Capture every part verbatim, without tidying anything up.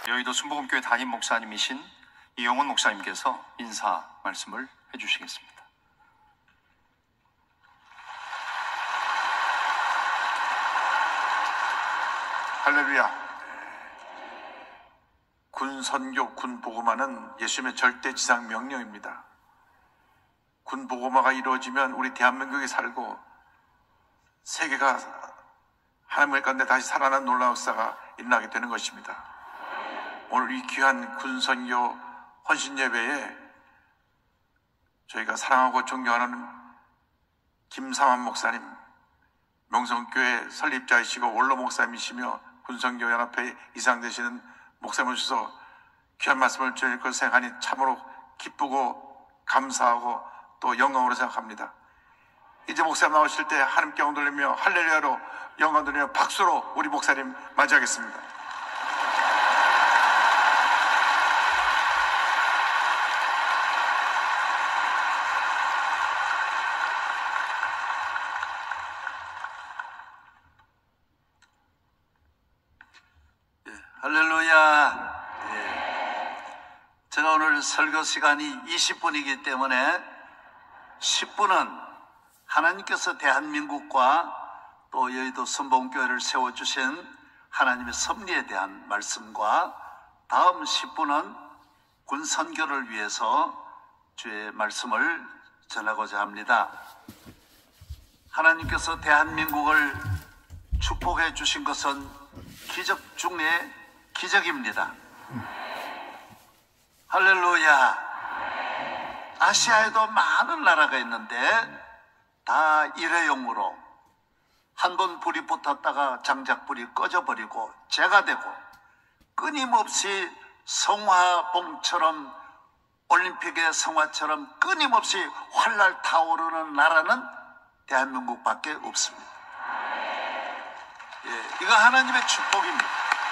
여의도 순복음교회 담임 목사님이신 이용훈 목사님께서 인사 말씀을 해주시겠습니다. 할렐루야. 군 선교, 군 복음화는 예수님의 절대 지상 명령입니다. 군 복음화가 이루어지면 우리 대한민국에 살고 세계가 하나님의 가운데 다시 살아난 놀라운 역사가 일어나게 되는 것입니다. 오늘 이 귀한 군 선교 헌신 예배에 저희가 사랑하고 존경하는 김삼환 목사님, 명성교회 설립자이시고 원로 목사님이시며 군선교연합회 이상 되시는 목사님으로서 귀한 말씀을 전할 것을 생각하니 참으로 기쁘고 감사하고 또 영광으로 생각합니다. 이제 목사님 나오실 때 하나님께 영광 돌리며 할렐루야로 영광 돌리며 박수로 우리 목사님 맞이하겠습니다. 할렐루야. 예. 제가 오늘 설교 시간이 이십 분이기 때문에 십 분은 하나님께서 대한민국과 또 여의도 순복음교회를 세워주신 하나님의 섭리에 대한 말씀과 다음 십 분은 군 선교를 위해서 주의 말씀을 전하고자 합니다. 하나님께서 대한민국을 축복해 주신 것은 기적 중에 기적입니다. 할렐루야. 아시아에도 많은 나라가 있는데 다 일회용으로 한 번 불이 붙었다가 장작불이 꺼져버리고 재가 되고 끊임없이 성화봉처럼 올림픽의 성화처럼 끊임없이 활랄 타오르는 나라는 대한민국밖에 없습니다. 예, 이거 하나님의 축복입니다.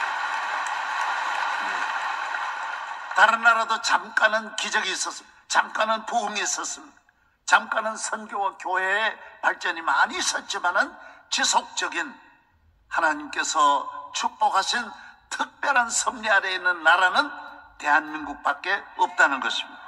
다른 나라도 잠깐은 기적이 있었습니다. 잠깐은 부흥이 있었습니다. 잠깐은 선교와 교회의 발전이 많이 있었지만은 지속적인 하나님께서 축복하신 특별한 섭리 아래에 있는 나라는 대한민국밖에 없다는 것입니다.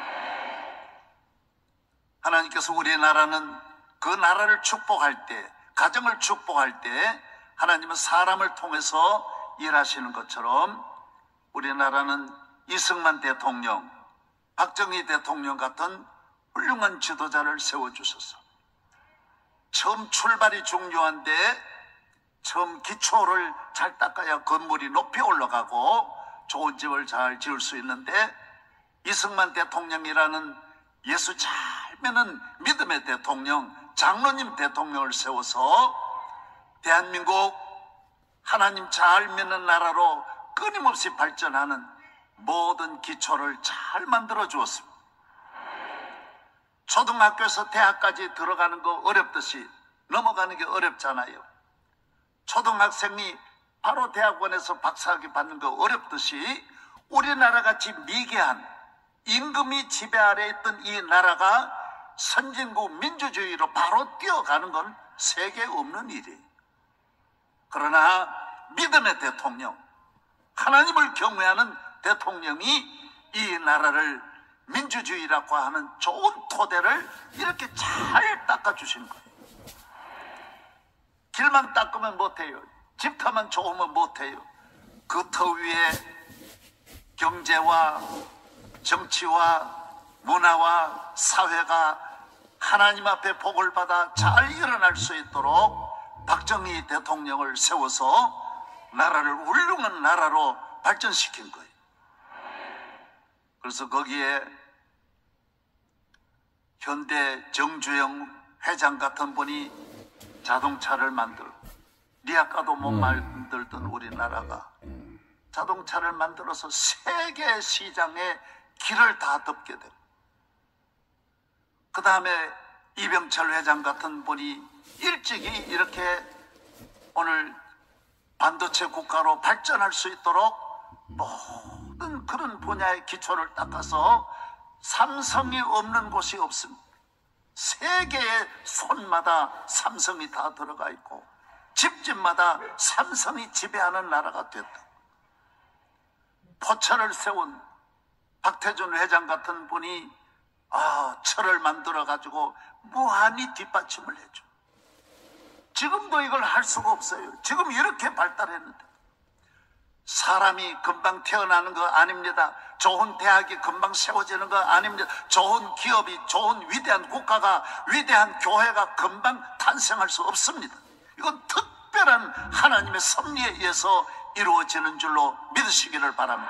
하나님께서 우리나라는 그 나라를 축복할 때, 가정을 축복할 때 하나님은 사람을 통해서 일하시는 것처럼 우리나라는 이승만 대통령, 박정희 대통령 같은 훌륭한 지도자를 세워주셔서 처음 출발이 중요한데 처음 기초를 잘 닦아야 건물이 높이 올라가고 좋은 집을 잘 지을 수 있는데 이승만 대통령이라는 예수 잘 믿는 믿음의 대통령, 장로님 대통령을 세워서 대한민국 하나님 잘 믿는 나라로 끊임없이 발전하는 모든 기초를 잘 만들어 주었습니다. 초등학교에서 대학까지 들어가는 거 어렵듯이 넘어가는 게 어렵잖아요. 초등학생이 바로 대학원에서 박사학위 받는 거 어렵듯이 우리나라같이 미개한 임금이 지배 아래 있던 이 나라가 선진국 민주주의로 바로 뛰어가는 건 세계에 없는 일이에요. 그러나 믿음의 대통령, 하나님을 경외하는 대통령이 이 나라를 민주주의라고 하는 좋은 토대를 이렇게 잘 닦아주시는 거예요. 길만 닦으면 못해요. 집터만 좋으면 못해요. 그 터 위에 경제와 정치와 문화와 사회가 하나님 앞에 복을 받아 잘 일어날 수 있도록 박정희 대통령을 세워서 나라를 훌륭한 나라로 발전시킨 거예요. 그래서 거기에 현대 정주영 회장 같은 분이 자동차를 만들고 리아카도 못 만들던 우리나라가 자동차를 만들어서 세계 시장에 길을 다 덮게 되고, 그 다음에 이병철 회장 같은 분이 일찍이 이렇게 오늘 반도체 국가로 발전할 수 있도록 모든 그런 분야의 기초를 닦아서 삼성이 없는 곳이 없습니다. 세계의 손마다 삼성이 다 들어가 있고 집집마다 삼성이 지배하는 나라가 됐다. 포철을 세운 박태준 회장 같은 분이 아, 철을 만들어 가지고 무한히 뒷받침을 해줘. 지금도 이걸 할 수가 없어요. 지금 이렇게 발달했는데. 사람이 금방 태어나는 거 아닙니다. 좋은 대학이 금방 세워지는 거 아닙니다. 좋은 기업이, 좋은 위대한 국가가, 위대한 교회가 금방 탄생할 수 없습니다. 이건 특별한 하나님의 섭리에 의해서 이루어지는 줄로 믿으시기를 바랍니다.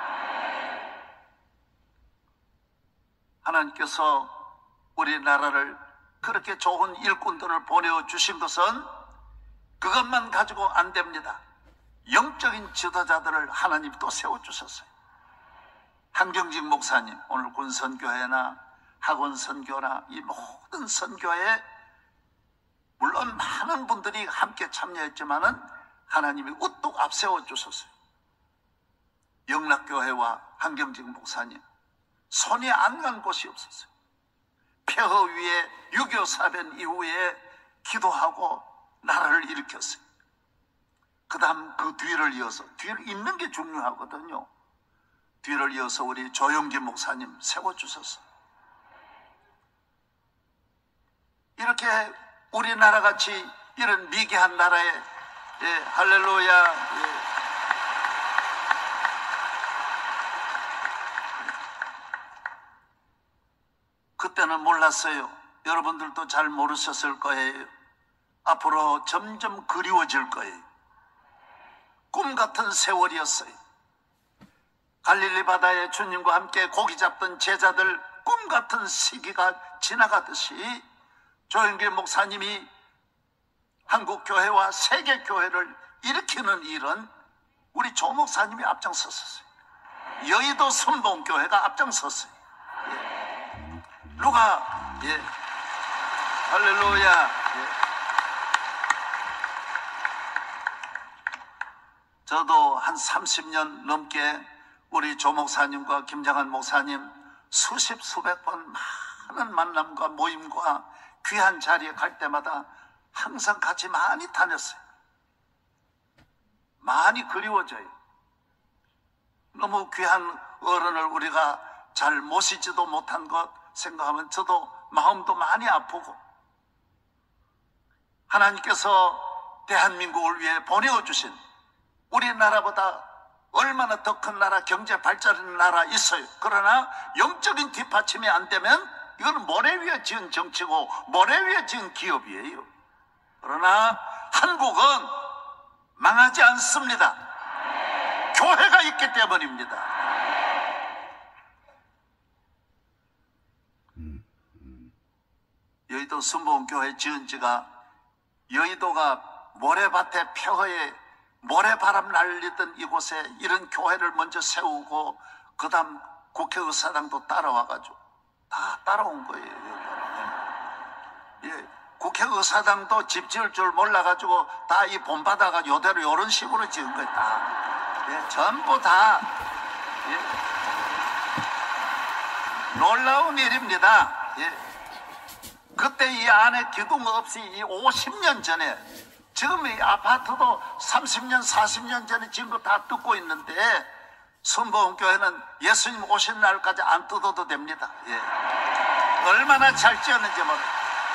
하나님께서 우리나라를 그렇게 좋은 일꾼들을 보내주신 것은 그것만 가지고 안 됩니다. 영적인 지도자들을 하나님 또 세워주셨어요. 한경직 목사님, 오늘 군선교회나 학원선교나 이 모든 선교에 물론 많은 분들이 함께 참여했지만은 하나님이 우뚝 앞세워 주셨어요. 영락교회와 한경직 목사님, 손이 안 간 곳이 없었어요. 폐허 위에 육이오 사변 이후에 기도하고 나라를 일으켰어요. 그 다음 그 뒤를 이어서, 뒤를 잇는 게 중요하거든요. 뒤를 이어서 우리 조영기 목사님 세워주셨어요. 이렇게 우리나라 같이 이런 미개한 나라에, 예, 할렐루야, 예. 그때는 몰랐어요. 여러분들도 잘 모르셨을 거예요. 앞으로 점점 그리워질 거예요. 꿈 같은 세월이었어요. 갈릴리 바다에 주님과 함께 고기 잡던 제자들 꿈 같은 시기가 지나가듯이 조영길 목사님이 한국 교회와 세계 교회를 일으키는 일은 우리 조 목사님이 앞장섰어요. 여의도 선봉교회가 앞장섰어요. 예. 누가 예. 할렐루야. 예. 저도 한 삼십 년 넘게 우리 조 목사님과 김장한 목사님 수십 수백 번 많은 만남과 모임과 귀한 자리에 갈 때마다 항상 같이 많이 다녔어요. 많이 그리워져요. 너무 귀한 어른을 우리가 잘 모시지도 못한 것 생각하면 저도 마음도 많이 아프고, 하나님께서 대한민국을 위해 보내어주신 우리나라보다 얼마나 더 큰 나라, 경제 발전하는 나라 있어요. 그러나 영적인 뒷받침이 안 되면 이거는 모래 위에 지은 정치고 모래 위에 지은 기업이에요. 그러나 한국은 망하지 않습니다. 교회가 있기 때문입니다. 여의도 순복음교회 지은 지가 여의도가 모래밭에 폐허에 모래바람 날리던 이곳에 이런 교회를 먼저 세우고 그 다음 국회의사당도 따라와가지고 다 따라온 거예요. 예, 국회의사당도 집 지을 줄 몰라가지고 다 이 본받아가 요대로 이런 식으로 지은 거예요. 다. 예, 전부 다. 예. 놀라운 일입니다. 예. 그때 이 안에 기둥 없이 이 오십 년 전에, 지금 이 아파트도 삼십 년, 사십 년 전에 지은 거 다 뜯고 있는데, 순복음교회는 예수님 오신 날까지 안 뜯어도 됩니다. 예. 얼마나 잘 지었는지 모르겠어요.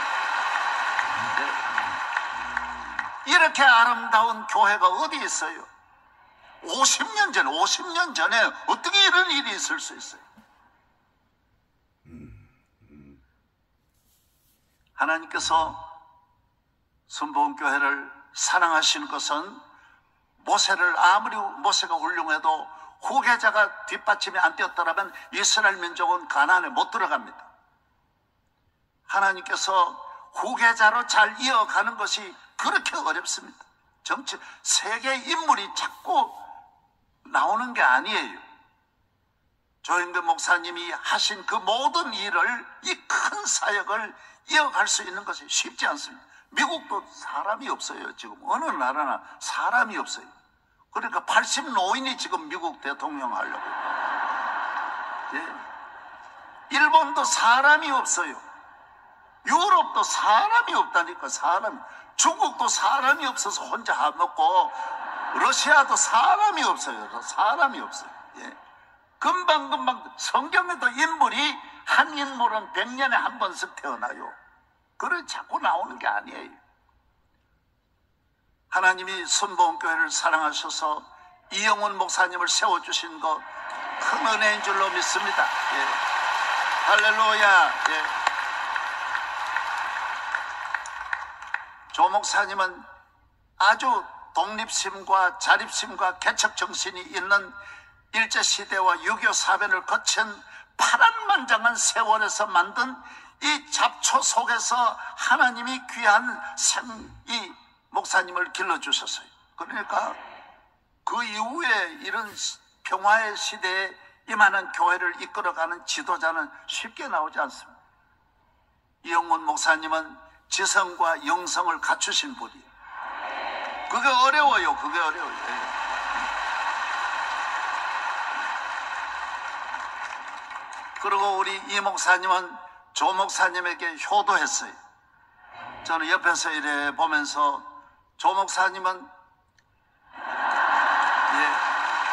예. 이렇게 아름다운 교회가 어디 있어요? 오십 년 전에, 오십 년 전에 어떻게 이런 일이 있을 수 있어요? 하나님께서 순복음교회를 사랑하시는 것은 모세를 아무리 모세가 훌륭해도 후계자가 뒷받침이 안 되었더라면 이스라엘 민족은 가나안에 못 들어갑니다. 하나님께서 후계자로 잘 이어가는 것이 그렇게 어렵습니다. 정치, 세계 인물이 자꾸 나오는 게 아니에요. 조영근 목사님이 하신 그 모든 일을, 이 큰 사역을 이어갈 수 있는 것이 쉽지 않습니다. 미국도 사람이 없어요. 지금 어느 나라나 사람이 없어요. 그러니까 팔십 노인이 지금 미국 대통령 하려고. 예. 일본도 사람이 없어요. 유럽도 사람이 없다니까. 사람. 중국도 사람이 없어서 혼자 안 먹고, 러시아도 사람이 없어요. 사람이 없어요. 예. 금방금방 성경에도 인물이 한 인물은 백 년에 한 번씩 태어나요. 그래 자꾸 나오는 게 아니에요. 하나님이 순복음교회를 사랑하셔서 이영훈 목사님을 세워주신 것 큰 은혜인 줄로 믿습니다. 예. 할렐루야. 예. 조 목사님은 아주 독립심과 자립심과 개척정신이 있는 일제시대와 유교 사변을 거친 파란만장한 세월에서 만든 이 잡초 속에서 하나님이 귀한 생, 이 목사님을 길러주셨어요. 그러니까 그 이후에 이런 평화의 시대에 이만한 교회를 이끌어가는 지도자는 쉽게 나오지 않습니다. 이영훈 목사님은 지성과 영성을 갖추신 분이에요. 그게 어려워요. 그게 어려워요. 그리고 우리 이 목사님은 조 목사님에게 효도했어요. 저는 옆에서 이래 보면서 조 목사님은 예, 예.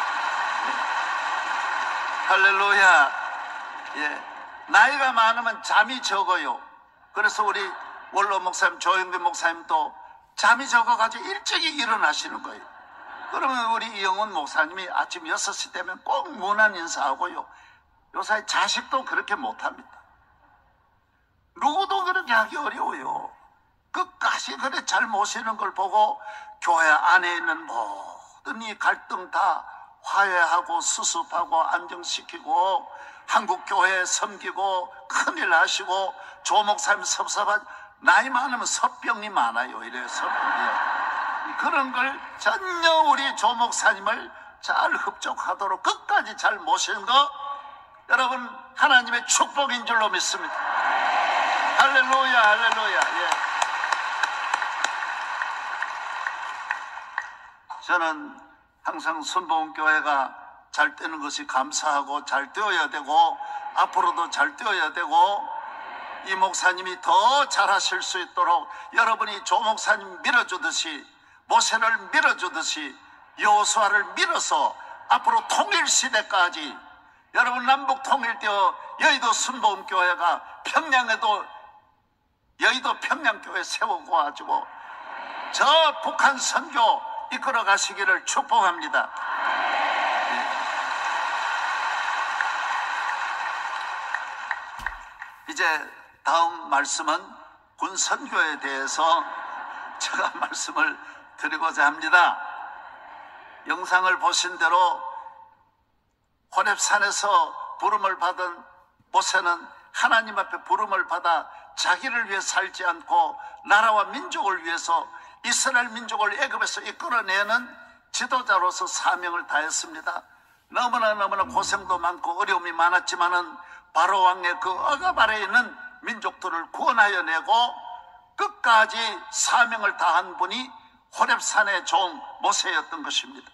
할렐루야. 예. 나이가 많으면 잠이 적어요. 그래서 우리 원로 목사님 조영균 목사님도 잠이 적어가지고 일찍이 일어나시는 거예요. 그러면 우리 이영훈 목사님이 아침 여섯 시 되면 꼭 문안 인사하고요. 요새 자식도 그렇게 못합니다. 누구도 그렇게 하기 어려워요. 끝까지 그래 잘 모시는 걸 보고 교회 안에 있는 모든 이 갈등 다 화해하고 수습하고 안정시키고 한국교회 섬기고 큰일 하시고 조 목사님 섭섭한 나이 많으면 섭병이 많아요. 이래요. 섭병이. 그런 걸 전혀 우리 조 목사님을 잘 흡족하도록 끝까지 잘 모시는 거 여러분 하나님의 축복인 줄로 믿습니다. 할렐루야. 할렐루야. 예. 저는 항상 순복음교회가 잘 되는 것이 감사하고 잘 되어야 되고 앞으로도 잘 되어야 되고 이 목사님이 더 잘하실 수 있도록 여러분이 조 목사님 밀어주듯이 모세를 밀어주듯이 여호수아를 밀어서 앞으로 통일시대까지 여러분 남북 통일되어 여의도 순복음교회가 평양에도 여의도 평양교회 세우고 가지고 저 북한 선교 이끌어 가시기를 축복합니다. 이제 다음 말씀은 군 선교에 대해서 제가 말씀을 드리고자 합니다. 영상을 보신 대로 호렙산에서 부름을 받은 모세는 하나님 앞에 부름을 받아 자기를 위해 살지 않고 나라와 민족을 위해서 이스라엘 민족을 애굽에서 이끌어내는 지도자로서 사명을 다했습니다. 너무나 너무나 고생도 많고 어려움이 많았지만은 바로 왕의 그 억압 아래에 있는 민족들을 구원하여 내고 끝까지 사명을 다한 분이 호렙산의 종 모세였던 것입니다.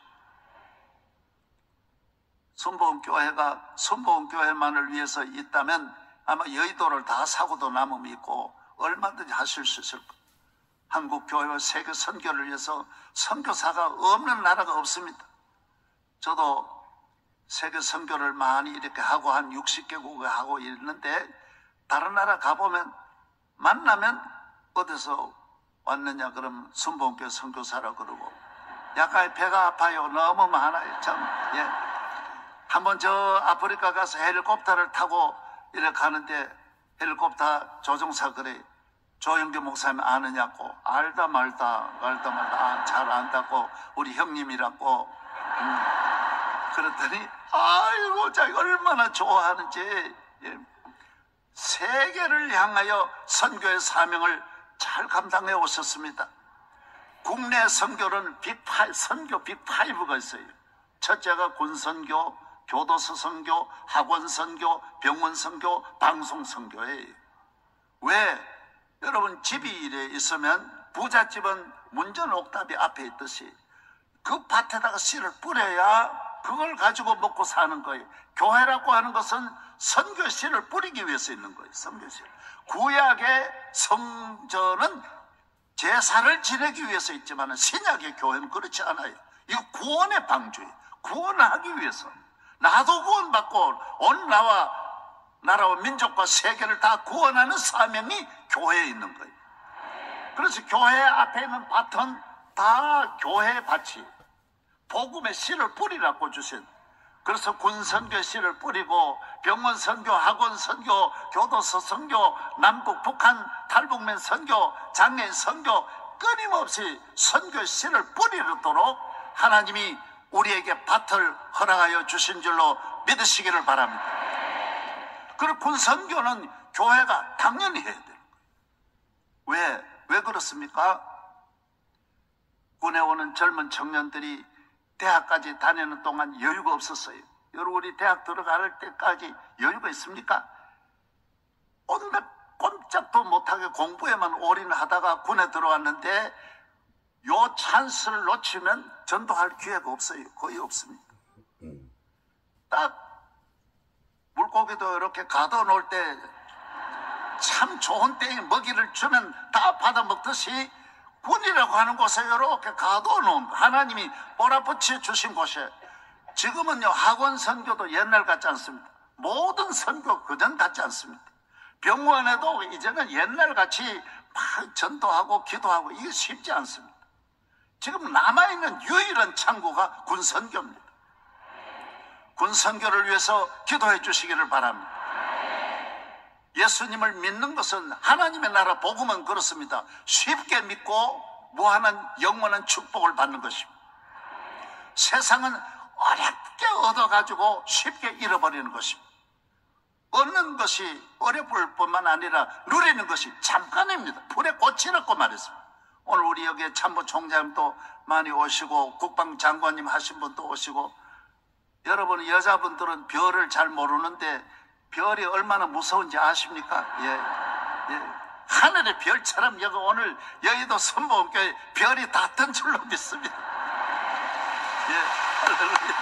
순복음교회가 순복음교회만을 위해서 있다면 아마 여의도를 다 사고도 남음이 있고 얼마든지 하실 수 있을 겁니다. 한국교회와 세계 선교를 위해서 선교사가 없는 나라가 없습니다. 저도 세계 선교를 많이 이렇게 하고 한 육십 개국에 하고 있는데 다른 나라 가보면 만나면 어디서 왔느냐 그러면 순복음교회 선교사라고 그러고 약간 배가 아파요. 너무 많아요. 참. 예. 한번 저 아프리카 가서 헬리콥터를 타고 이렇게 가는데 헬리콥터 조종사 그래 조영규 목사님 아느냐고 알다 말다 알다 말다 아, 잘 안다고 우리 형님이라고 음. 그랬더니 아이고 자기 얼마나 좋아하는지 예. 세계를 향하여 선교의 사명을 잘 감당해 오셨습니다. 국내 선교는 빅파이, 선교 빅파이브가 있어요. 첫째가 군선교, 교도소 선교, 학원 선교, 병원 선교, 방송 선교예요. 왜? 여러분 집이 이래 있으면 부잣집은 문전 옥탑이 앞에 있듯이 그 밭에다가 씨를 뿌려야 그걸 가지고 먹고 사는 거예요. 교회라고 하는 것은 선교 씨를 뿌리기 위해서 있는 거예요. 선교 씨. 구약의 성전은 제사를 지내기 위해서 있지만 신약의 교회는 그렇지 않아요. 이거 구원의 방주예요. 구원하기 위해서. 나도 구원받고 온 나와 나라와 민족과 세계를 다 구원하는 사명이 교회에 있는 거예요. 그래서 교회 앞에 있는 밭은 다 교회의 밭이 복음의 씨를 뿌리라고 주신, 그래서 군선교 씨를 뿌리고 병원 선교, 학원 선교, 교도소 선교, 남북 북한 탈북민 선교, 장애인 선교, 끊임없이 선교 씨를 뿌리도록 하나님이 우리에게 밭을 허락하여 주신 줄로 믿으시기를 바랍니다. 그리고 군선교는 교회가 당연히 해야 돼요. 왜? 왜 그렇습니까? 군에 오는 젊은 청년들이 대학까지 다니는 동안 여유가 없었어요. 여러분이 대학 들어갈 때까지 여유가 있습니까? 온갖 꼼짝도 못하게 공부에만 올인하다가 군에 들어왔는데 요 찬스를 놓치면 전도할 기회가 없어요. 거의 없습니다. 딱 물고기도 이렇게 가둬놓을 때 참 좋은 때에 먹이를 주면 다 받아먹듯이 군이라고 하는 곳에 이렇게 가둬놓은 하나님이 몰아붙여 주신 곳에, 지금은요 학원 선교도 옛날 같지 않습니다. 모든 선교 그전 같지 않습니다. 병원에도 이제는 옛날같이 막 전도하고 기도하고 이게 쉽지 않습니다. 지금 남아있는 유일한 창구가 군선교입니다. 군선교를 위해서 기도해 주시기를 바랍니다. 예수님을 믿는 것은, 하나님의 나라 복음은 그렇습니다. 쉽게 믿고 무한한 영원한 축복을 받는 것입니다. 세상은 어렵게 얻어가지고 쉽게 잃어버리는 것입니다. 얻는 것이 어려울 뿐만 아니라 누리는 것이 잠깐입니다. 불에 꽂히라고 말했습니다. 오늘 우리 여기에 참모총장님도 많이 오시고 국방장관님 하신 분도 오시고, 여러분 여자분들은 별을 잘 모르는데 별이 얼마나 무서운지 아십니까? 예, 예. 하늘의 별처럼 여기 오늘 여의도 선보험교회 별이 다 뜬 줄로 믿습니다. 예, 할렐루야.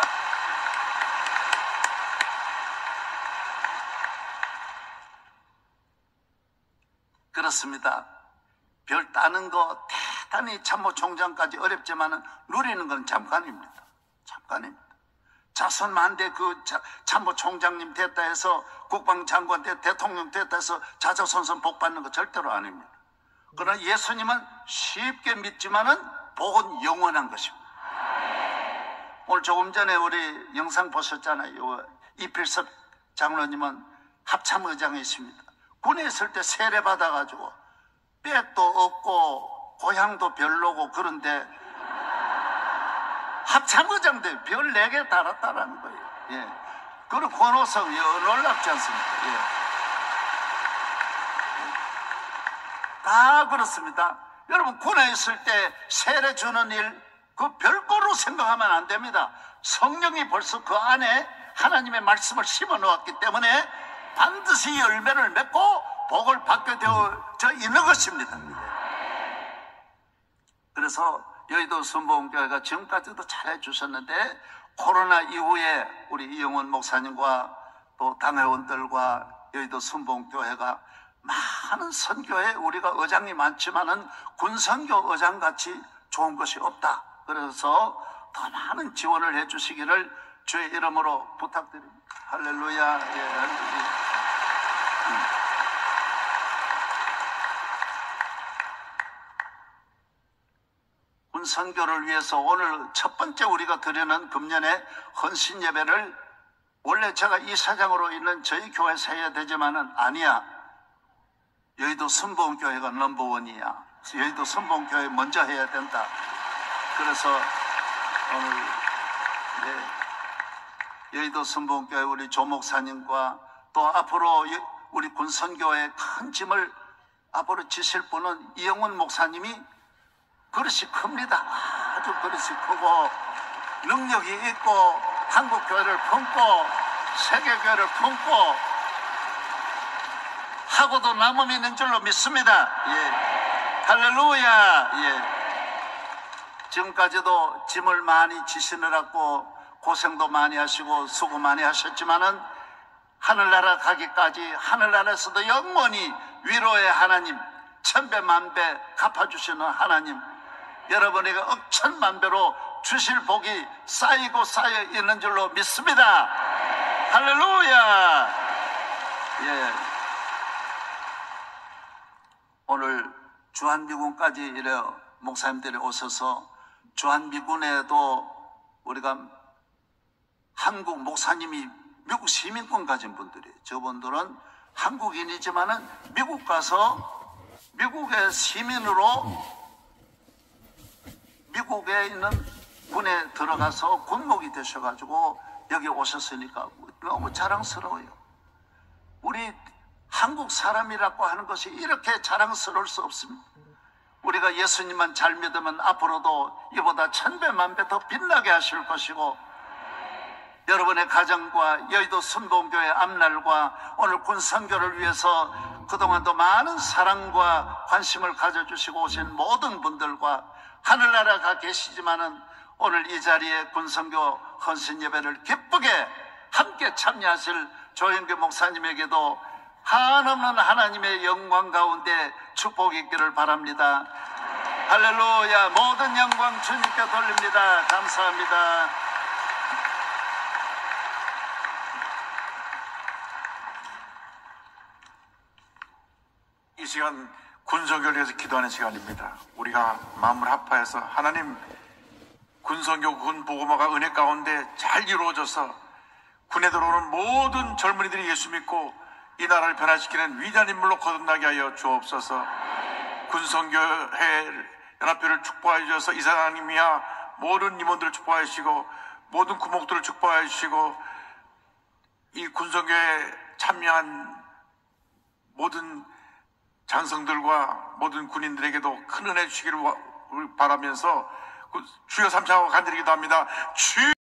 그렇습니다. 별 따는 거 대단히 참모총장까지 어렵지만 누리는 건 잠깐입니다. 잠깐입니다. 자손 만대 그 참모총장님 됐다 해서 국방장관 됐다, 대통령 됐다 해서 자자손손 복 받는 거 절대로 아닙니다. 그러나 예수님은 쉽게 믿지만은 복은 영원한 것입니다. 오늘 조금 전에 우리 영상 보셨잖아요. 이필섭 장로님은 합참의장에 있습니다. 군에 있을 때 세례 받아가지고 빽도 없고 고향도 별로고 그런데 합참의장대 별 네 개 달았다라는 거예요. 예. 그리고 권호성, 예, 놀랍지 않습니까? 예. 다 그렇습니다. 여러분, 군에 있을 때 세례 주는 일, 그 별거로 생각하면 안 됩니다. 성령이 벌써 그 안에 하나님의 말씀을 심어 놓았기 때문에 반드시 열매를 맺고 복을 받게 되어 있는 것입니다. 그래서 여의도 순복음교회가 지금까지도 잘해 주셨는데, 코로나 이후에 우리 이영원 목사님과 또 당회원들과 여의도 순복음교회가 많은 선교에 우리가 의장이 많지만은 군선교 의장같이 좋은 것이 없다. 그래서 더 많은 지원을 해 주시기를 주의 이름으로 부탁드립니다. 할렐루야. 예, 할렐루야. 음. 선교를 위해서 오늘 첫 번째 우리가 드리는 금년의 헌신 예배를, 원래 제가 이사장으로 있는 저희 교회에서 해야 되지만은 아니야, 여의도 순복음교회가 넘버원이야. 여의도 순복음교회 먼저 해야 된다. 그래서 오늘 네, 여의도 순복음교회 우리 조 목사님과 또 앞으로 우리 군선교회의 큰 짐을 앞으로 지실 분은 이영훈 목사님이 그릇이 큽니다. 아주 그릇이 크고 능력이 있고 한국교회를 품고 세계교회를 품고 하고도 남음이 있는 줄로 믿습니다. 예. 할렐루야. 예. 지금까지도 짐을 많이 지시느라고 고생도 많이 하시고 수고 많이 하셨지만은 하늘나라 가기까지 하늘나라에서도 영원히 위로의 하나님, 천배 만배 갚아주시는 하나님, 여러분에게 억천만배로 주실 복이 쌓이고 쌓여 있는 줄로 믿습니다. 할렐루야. 예. 오늘 주한미군까지 이래 목사님들이 오셔서 주한미군에도 우리가 한국 목사님이 미국 시민권 가진 분들이에요. 저분들은 한국인이지만은 미국 가서 미국의 시민으로 미국에 있는 군에 들어가서 군목이 되셔가지고 여기 오셨으니까 너무 자랑스러워요. 우리 한국 사람이라고 하는 것이 이렇게 자랑스러울 수 없습니다. 우리가 예수님만 잘 믿으면 앞으로도 이보다 천배 만배 더 빛나게 하실 것이고, 여러분의 가정과 여의도 순복음교회 앞날과 오늘 군선교를 위해서 그동안도 많은 사랑과 관심을 가져주시고 오신 모든 분들과 하늘나라 가 계시지만은 오늘 이 자리에 군선교 헌신 예배를 기쁘게 함께 참여하실 조영규 목사님에게도 한없는 하나님의 영광 가운데 축복이 있기를 바랍니다. 할렐루야. 모든 영광 주님께 돌립니다. 감사합니다. 이 시간 군선교를 위해서 기도하는 시간입니다. 우리가 마음을 합하여서 하나님, 군선교 군 보고마가 은혜 가운데 잘 이루어져서 군에 들어오는 모든 젊은이들이 예수 믿고 이 나라를 변화시키는 위대한 인물로 거듭나게 하여 주옵소서. 군선교회 연합회를 축복하여 주셔서 이사장님이야 모든 임원들을 축복하여 주시고 모든 구목들을 축복하여 주시고 이 군선교회에 참여한 모든 장성들과 모든 군인들에게도 큰 은혜 주시기를 바라면서 주여 삼창하고 간절히 기도합니다. 주